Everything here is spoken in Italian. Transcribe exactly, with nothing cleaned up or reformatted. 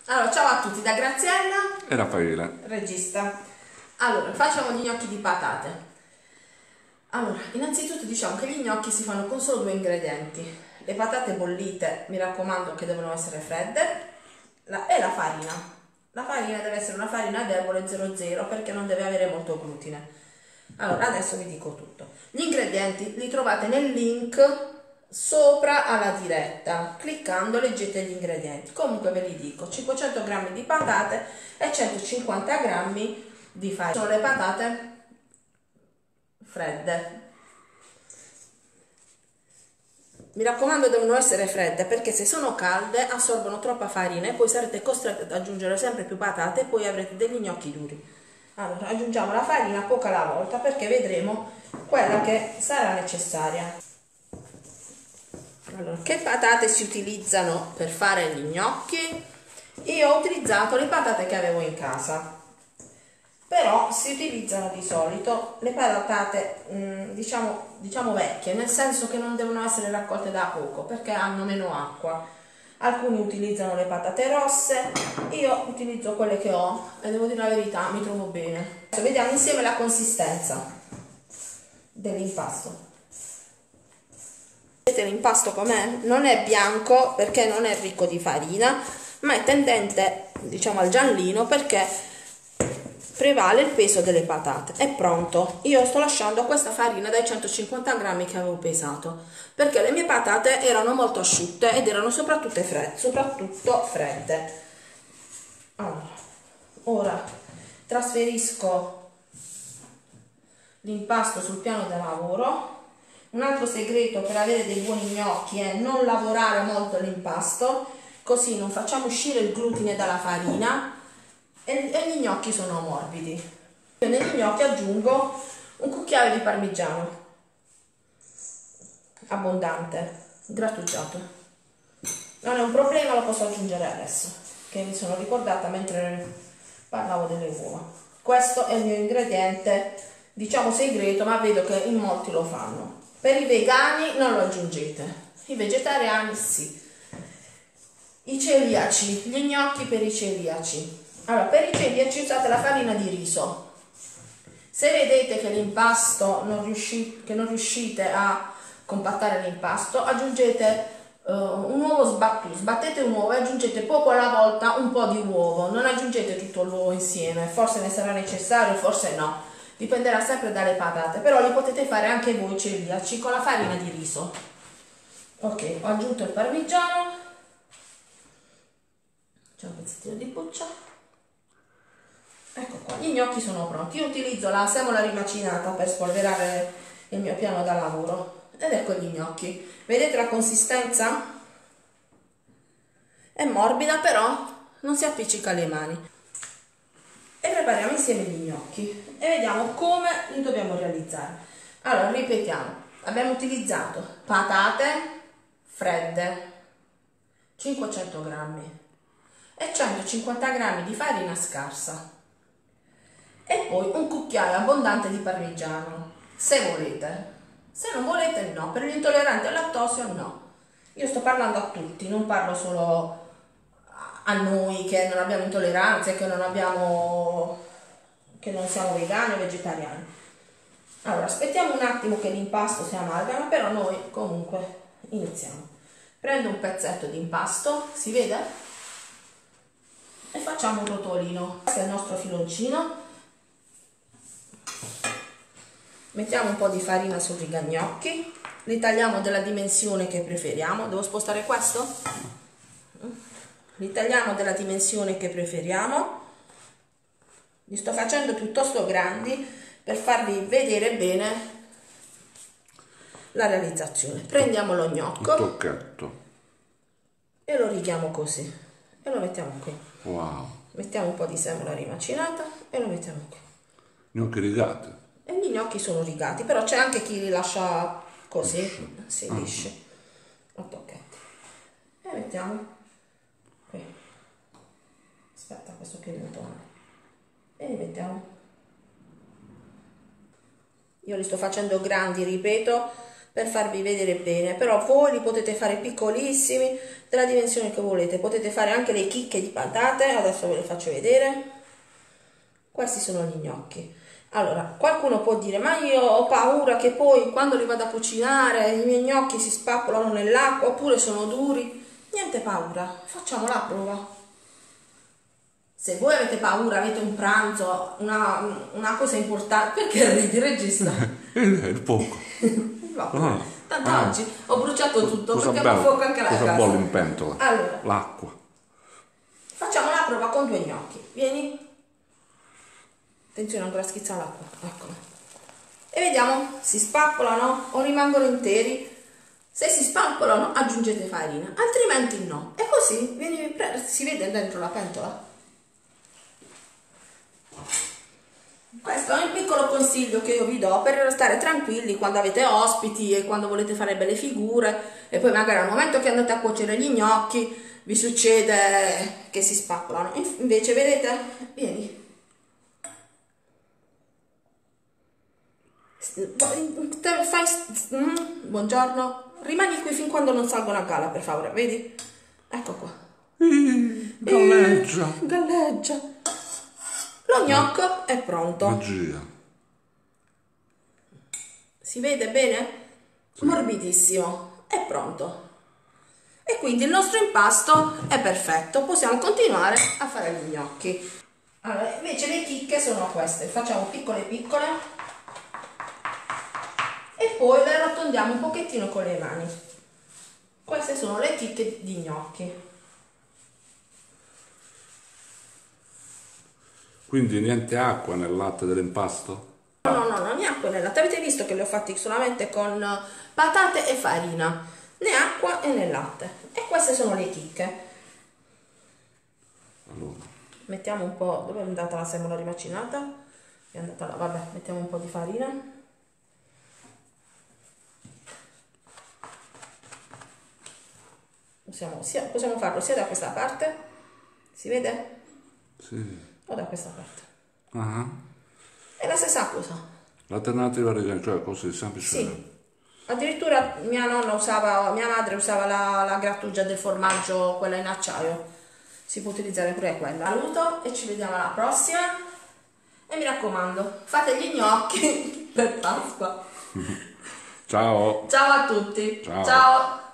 Allora, ciao a tutti da Graziella e Raffaele, regista. Allora, facciamo gli gnocchi di patate. Allora, innanzitutto diciamo che gli gnocchi si fanno con solo due ingredienti: le patate bollite, mi raccomando che devono essere fredde, la, e la farina. La farina deve essere una farina debole zero zero perché non deve avere molto glutine. Allora, adesso vi dico tutto. Gli ingredienti li trovate nel link sopra alla diretta, cliccando leggete gli ingredienti. Comunque ve li dico: cinquecento grammi di patate e centocinquanta grammi di farina. Sono le patate fredde, mi raccomando devono essere fredde perché se sono calde assorbono troppa farina e poi sarete costretti ad aggiungere sempre più patate e poi avrete degli gnocchi duri. Allora aggiungiamo la farina poca alla volta perché vedremo quella che sarà necessaria. Allora, che patate si utilizzano per fare gli gnocchi? Io ho utilizzato le patate che avevo in casa, però si utilizzano di solito le patate mh, diciamo, diciamo vecchie, nel senso che non devono essere raccolte da poco perché hanno meno acqua. Alcuni utilizzano le patate rosse, io utilizzo quelle che ho e devo dire la verità, mi trovo bene. Adesso vediamo insieme la consistenza dell'impasto. Vedete l'impasto com'è? Non è bianco perché non è ricco di farina, ma è tendente, diciamo, al giallino perché prevale il peso delle patate. È pronto. Io sto lasciando questa farina dai centocinquanta grammi che avevo pesato perché le mie patate erano molto asciutte ed erano soprattutto fredde, soprattutto fredde. Allora, ora trasferisco l'impasto sul piano da lavoro. Un altro segreto per avere dei buoni gnocchi è non lavorare molto l'impasto, così non facciamo uscire il glutine dalla farina e, e gli gnocchi sono morbidi. Io negli gnocchi aggiungo un cucchiaio di parmigiano abbondante, grattugiato. Non è un problema, lo posso aggiungere adesso, che mi sono ricordata mentre parlavo delle uova. Questo è il mio ingrediente, diciamo segreto, ma vedo che in molti lo fanno. Per i vegani non lo aggiungete, i vegetariani sì. I celiaci, gli gnocchi per i celiaci. Allora, per i celiaci usate la farina di riso. Se vedete che l'impasto non riuscite, che non riuscite a compattare l'impasto, aggiungete uh, un uovo sbattuto, sbattete un uovo e aggiungete poco alla volta un po' di uovo, non aggiungete tutto l'uovo insieme, forse ne sarà necessario, forse no. Dipenderà sempre dalle patate, però li potete fare anche voi celiaci con la farina di riso. Ok, ho aggiunto il parmigiano, c'è un pezzettino di buccia. Ecco qua, gli gnocchi sono pronti. Io utilizzo la semola rimacinata per spolverare il mio piano da lavoro. Ed ecco gli gnocchi. Vedete la consistenza? È morbida, però non si appiccica alle mani. E prepariamo insieme gli gnocchi e vediamo come li dobbiamo realizzare. Allora, ripetiamo, abbiamo utilizzato patate fredde cinquecento grammi e centocinquanta grammi di farina scarsa e poi un cucchiaio abbondante di parmigiano, se volete. Se non volete no, per gli intolleranti al lattosio no. Io sto parlando a tutti, non parlo solo a noi che non abbiamo intolleranze, che non abbiamo, che non siamo vegani o vegetariani. Allora aspettiamo un attimo che l'impasto si amalgama, però noi comunque iniziamo. Prendo un pezzetto di impasto, si vede? E facciamo un rotolino. Questo è il nostro filoncino. Mettiamo un po' di farina sul rigagnocchi, li tagliamo della dimensione che preferiamo. Devo spostare questo? Li tagliamo della dimensione che preferiamo. Li sto facendo piuttosto grandi per farvi vedere bene la realizzazione. Prendiamo lo gnocco, un tocchetto, e lo righiamo così e lo mettiamo qui. Wow. Mettiamo un po' di semola rimacinata e lo mettiamo qui. Gnocchi rigati. E gli gnocchi sono rigati, però c'è anche chi li lascia così, si lisci, a tocchetti. E mettiamo qui. Aspetta, questo qui è venuto male. E li mettiamo. Io li sto facendo grandi, ripeto, per farvi vedere bene, però voi li potete fare piccolissimi, della dimensione che volete. Potete fare anche le chicche di patate, adesso ve le faccio vedere. Questi sono gli gnocchi. Allora, qualcuno può dire, ma io ho paura che poi quando li vado a cucinare i miei gnocchi si spappolano nell'acqua oppure sono duri. Niente paura, facciamo la prova. Se voi avete paura, avete un pranzo, una, una cosa importante, perché ridi, regista? Il poco. Ah, tanto ah, oggi ho bruciato tutto cosa perché ho fuoco anche la cosa casa. Bolle in pentola? Allora, l'acqua. Facciamo la prova con due gnocchi. Vieni. Attenzione, ancora schizza l'acqua. Eccolo. E vediamo, si spappolano o rimangono interi. Se si spappolano aggiungete farina, altrimenti no. E così vieni, si vede dentro la pentola. Questo è un piccolo consiglio che io vi do per stare tranquilli quando avete ospiti e quando volete fare belle figure e poi magari al momento che andate a cuocere gli gnocchi vi succede che si spappolano. Invece vedete, vieni, fai, buongiorno, rimani qui fin quando non salgono a galla, per favore, vedi? Ecco qua. Galleggia. Eh, galleggia. Lo gnocco è pronto. Magia. Si vede bene? Sì. Morbidissimo. È pronto. E quindi il nostro impasto è perfetto. Possiamo continuare a fare gli gnocchi. Allora, invece le chicche sono queste. Facciamo piccole piccole. E poi le arrotondiamo un pochettino con le mani. Queste sono le chicche di gnocchi. Quindi niente acqua nel latte dell'impasto? No, no, no, no, né acqua né latte. Avete visto che li ho fatti solamente con patate e farina, né acqua e né latte. E queste sono le chicche. Allora. Mettiamo un po', dove è andata la semola rimacinata? È andata là, vabbè, mettiamo un po' di farina. Possiamo, sia, possiamo farlo sia da questa parte, si vede? Sì. O da questa parte. Uh-huh. È la stessa cosa. L'alternativa, cioè così, semplice. Sì. Addirittura mia nonna usava, mia madre usava la, la grattugia del formaggio, quella in acciaio. Si può utilizzare pure quella. Saluto e ci vediamo alla prossima. E mi raccomando, fate gli gnocchi per Pasqua. Ciao. Ciao a tutti. Ciao. Ciao.